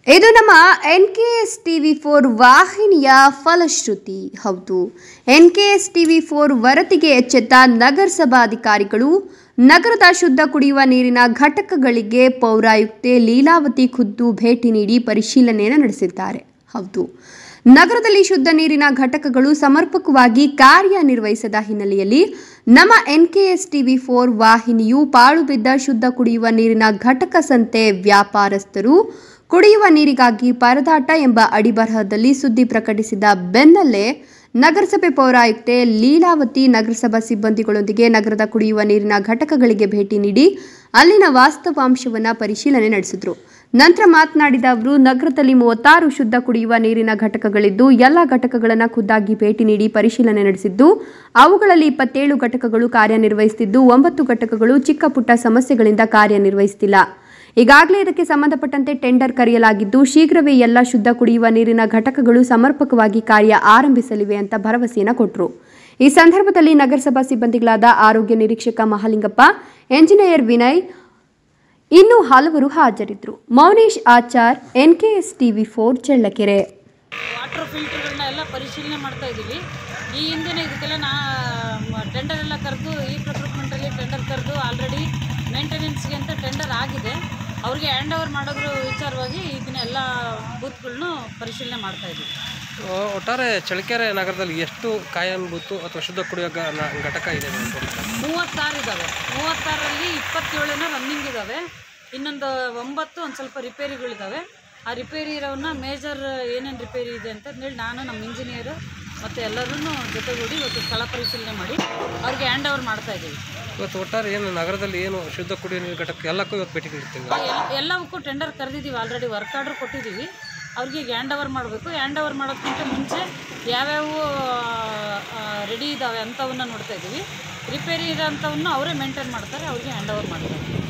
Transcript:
ಇದು ನಮ್ಮ ಎನ್ಕೆಎಸ್ ಟಿವಿ4 ವಾಹಿನಿಯ ಫಲಶ್ರುತಿ. ಹೌದು, ಎನ್ಕೆಎಸ್ ಟಿವಿ4 ವರದಿಗೆ ಎಚ್ಚೆತ್ತ ನಗರಸಭಾಧಿಕಾರಿಗಳು ನಗರದ ಶುದ್ಧ ಕುಡಿಯುವ ನೀರಿನ ಘಟಕಗಳಿಗೆ ಪೌರಾಯುಕ್ತೆ ಲೀಲಾವತಿ ಖುದ್ದು ಭೇಟಿ ನೀಡಿ ಪರಿಶೀಲನೆಯನ್ನು ನಡೆಸಿದ್ದಾರೆ. ಹೌದು, ನಗರದಲ್ಲಿ ಶುದ್ಧ ನೀರಿನ ಘಟಕಗಳು ಸಮರ್ಪಕವಾಗಿ ಕಾರ್ಯನಿರ್ವಹಿಸದ ಹಿನ್ನೆಲೆಯಲ್ಲಿ ನಮ್ಮ ಎನ್ಕೆಎಸ್ ಟಿವಿ4 ವಾಹಿನಿಯು ಪಾಳು ಬಿದ್ದ ಶುದ್ಧ ಕುಡಿಯುವ ನೀರಿನ ಘಟಕ ಸಂತೆ ವ್ಯಾಪಾರಸ್ಥರು ಕುಡಿಯುವ ನೀರಿಗಾಗಿ ಪರದಾಟ ಎಂಬ ಅಡಿಬರಹದಲ್ಲಿ ಸುದ್ದಿ ಪ್ರಕಟಿಸಿದ ಬೆನ್ನಲ್ಲೇ ನಗರಸಭೆ ಪೌರಾಯುಕ್ತೆ ಲೀಲಾವತಿ ನಗರಸಭಾ ಸಿಬ್ಬಂದಿಗಳೊಂದಿಗೆ ನಗರದ ಕುಡಿಯುವ ನೀರಿನ ಘಟಕಗಳಿಗೆ ಭೇಟಿ ನೀಡಿ ಅಲ್ಲಿನ ವಾಸ್ತವಾಂಶವನ್ನು ಪರಿಶೀಲನೆ ನಡೆಸಿದರು. ನಂತರ ಮಾತನಾಡಿದ ಅವರು, ನಗರದಲ್ಲಿ 36 ಶುದ್ಧ ಕುಡಿಯುವ ನೀರಿನ ಘಟಕಗಳಿದ್ದು ಎಲ್ಲ ಘಟಕಗಳನ್ನು ಖುದ್ದಾಗಿ ಭೇಟಿ ನೀಡಿ ಪರಿಶೀಲನೆ ನಡೆಸಿದ್ದು, ಅವುಗಳಲ್ಲಿ 27 ಘಟಕಗಳು ಕಾರ್ಯನಿರ್ವಹಿಸುತ್ತಿದ್ದು 9 ಘಟಕಗಳು ಚಿಕ್ಕ ಪುಟ್ಟ ಸಮಸ್ಯೆಗಳಿಂದ ಕಾರ್ಯನಿರ್ವಹಿಸುತ್ತಿಲ್ಲ. ಈಗಾಗಲೇ ಇದಕ್ಕೆ ಸಂಬಂಧಪಟ್ಟಂತೆ ಟೆಂಡರ್ ಕರೆಯಲಾಗಿದ್ದು ಶೀಘ್ರವೇ ಎಲ್ಲ ಶುದ್ಧ ಕುಡಿಯುವ ನೀರಿನ ಘಟಕಗಳು ಸಮರ್ಪಕವಾಗಿ ಕಾರ್ಯ ಆರಂಭಿಸಲಿವೆ ಅಂತ ಭರವಸೆಯನ್ನು ಕೊಟ್ಟರು. ಈ ಸಂದರ್ಭದಲ್ಲಿ ನಗರಸಭಾ ಸಿಬ್ಬಂದಿಗಳಾದ ಆರೋಗ್ಯ ನಿರೀಕ್ಷಕ ಮಹಾಲಿಂಗಪ್ಪ, ಎಂಜಿನಿಯರ್ ವಿನಯ್, ಇನ್ನೂ ಹಲವರು ಹಾಜರಿದ್ದರು. ಮೌನೇಶ್ ಆಚಾರ್, ಎನ್ಕೆಎಸ್ ಟಿವಿ4 ಚಳ್ಳಕೆರೆ. ವಾಟರ್ ಫಿಲ್ಟರ್ಗಳನ್ನ ಎಲ್ಲ ಪರಿಶೀಲನೆ ಮಾಡ್ತಾ ಇದ್ದೀವಿ. ಈ ಹಿಂದಿನ ಇದಕ್ಕೆಲ್ಲ ಟೆಂಡರ್ ಎಲ್ಲ ಕರೆದು ಈ ರಿಕ್ರೂಟ್ಮೆಂಟಲ್ಲಿ ಟೆಂಡರ್ ಕರೆದು ಆಲ್ರೆಡಿ ಮೇಂಟೆನೆನ್ಸ್ಗೆ ಅಂತ ಟೆಂಡರ್ ಆಗಿದೆ. ಅವ್ರಿಗೆ ಹ್ಯಾಂಡ್ ಓವರ್ ಮಾಡೋದ್ರ ವಿಚಾರವಾಗಿ ಇದನ್ನ ಎಲ್ಲ ಬೂತ್ಗಳನ್ನೂ ಪರಿಶೀಲನೆ ಮಾಡ್ತಾ ಇದ್ದೀವಿ. ಒಟ್ಟಾರೆ ಚಳ್ಳಕೆರೆ ನಗರದಲ್ಲಿ ಎಷ್ಟು ಕಾಯಂ ಬೂತು ಅಥವಾ ಶುದ್ಧ ಕುಡಿಯುವ ಘಟಕ ಇದೆ? 36 ಇದ್ದಾವೆ. 36ರಲ್ಲಿ 27 ರನ್ನಿಂಗ್ ಇದ್ದಾವೆ. ಇನ್ನೊಂದು 9 ಒಂದು ಸ್ವಲ್ಪ ರಿಪೇರಿಗಳಿದ್ದಾವೆ. ಆ ರಿಪೇರಿ ಇರೋವನ್ನ ಮೇಜರ್ ಏನೇನು ರಿಪೇರಿ ಇದೆ ಅಂತಂದೇಳಿ ನಾನು ನಮ್ಮ ಇಂಜಿನಿಯರು ಮತ್ತು ಎಲ್ಲರೂ ಜೊತೆಗೂಡಿ ಇವತ್ತು ಸ್ಥಳ ಪರಿಶೀಲನೆ ಮಾಡಿ ಅವ್ರಿಗೆ ಹ್ಯಾಂಡ್ ಓವರ್ ಮಾಡ್ತಾ ಇದ್ದೀವಿ. ಇವತ್ತು ಒಟ್ಟಾರೆ ಏನು ನಗರದಲ್ಲಿ ಏನು ಶುದ್ಧ ಕುಡಿಯುವ ನೀರು ಘಟಕ ಎಲ್ಲಕ್ಕೂ ಇವತ್ತು ಭೇಟಿ ನೀಡ್ತೀವಿ. ಎಲ್ಲವಕ್ಕೂ ಟೆಂಡರ್ ಕರೆದಿದ್ದೀವಿ. ಆಲ್ರೆಡಿ ವರ್ಕ್ ಆರ್ಡ್ರ್ ಕೊಟ್ಟಿದ್ದೀವಿ. ಅವ್ರಿಗೆ ಹ್ಯಾಂಡ್ ಓವರ್ ಮಾಡಬೇಕು. ಹ್ಯಾಂಡ್ ಓವರ್ ಮಾಡೋದಕ್ಕಿಂತ ಮುಂಚೆ ಯಾವ್ಯಾವ ರೆಡಿ ಇದ್ದಾವೆ ಅಂಥವನ್ನ ನೋಡ್ತಾ ಇದ್ದೀವಿ. ರಿಪೇರಿ ಇರೋ ಅಂಥವನ್ನು ಅವರೇ ಮೇಂಟೈನ್ ಮಾಡ್ತಾರೆ. ಅವ್ರಿಗೆ ಹ್ಯಾಂಡ್ ಓವರ್ ಮಾಡ್ತಾರೆ.